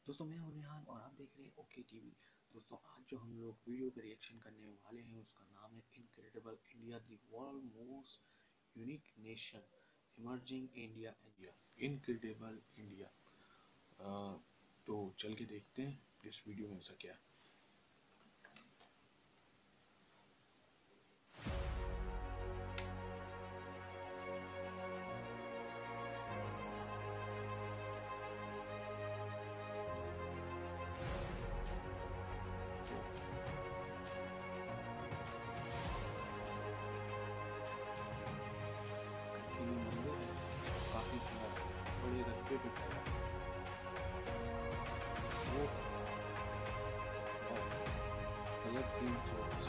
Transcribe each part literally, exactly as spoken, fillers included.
दोस्तों मैं हूं रेहान और आप देख रहे हैं ओके टीवी। दोस्तों आज जो हम लोग वीडियो पे रिएक्शन करने वाले हैं उसका नाम है incredible India, the world most unique nation, emerging India India incredible India. तो चल के देखते हैं इस वीडियो में ऐसा क्या है। ये मंदिर है, काफी बड़ा है, बड़े रकबे पे फैला है। वो कलर थीम चर्च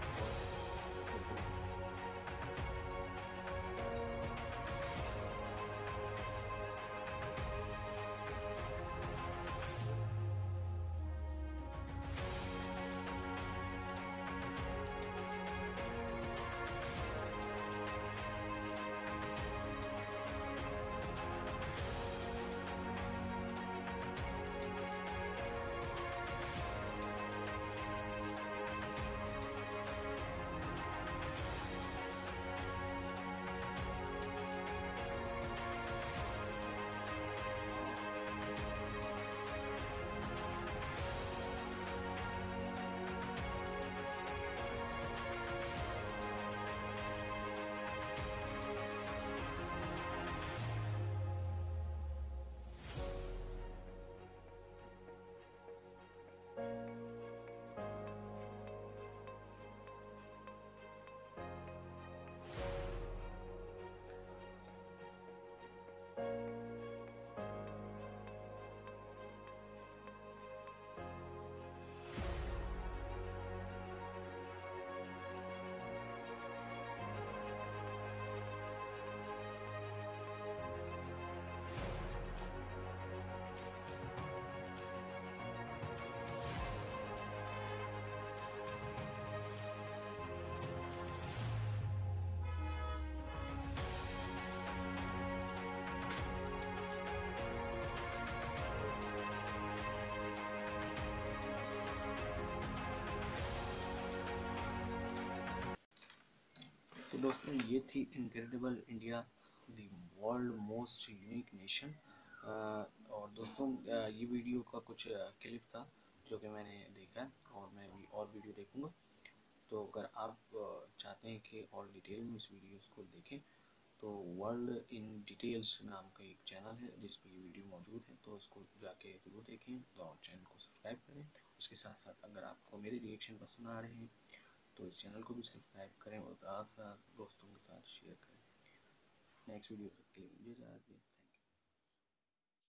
तो दोस्तों ये थी incredible India, the world most unique nation. और दोस्तों uh, ये वीडियो का कुछ क्लिप uh, था जो कि मैंने देखा है और मैं भी और वीडियो देखूंगा। तो अगर आप uh, चाहते हैं कि और डिटेल में इस वीडियोस को देखें तो वर्ल्ड इन डिटेल्स नाम का एक चैनल है जिस पर ये वीडियो मौजूद है, तो उसको जाके ज़रूर देखें और चैनल को सब्सक्राइब करें। उसके साथ साथ अगर आपको मेरे रिएक्शन पसंद आ रहे हैं तो इस चैनल को भी सब्सक्राइब करें और साथ साथ दोस्तों के साथ शेयर करें। नेक्स्ट वीडियो तक के लिए मुझे इजाज़त दें।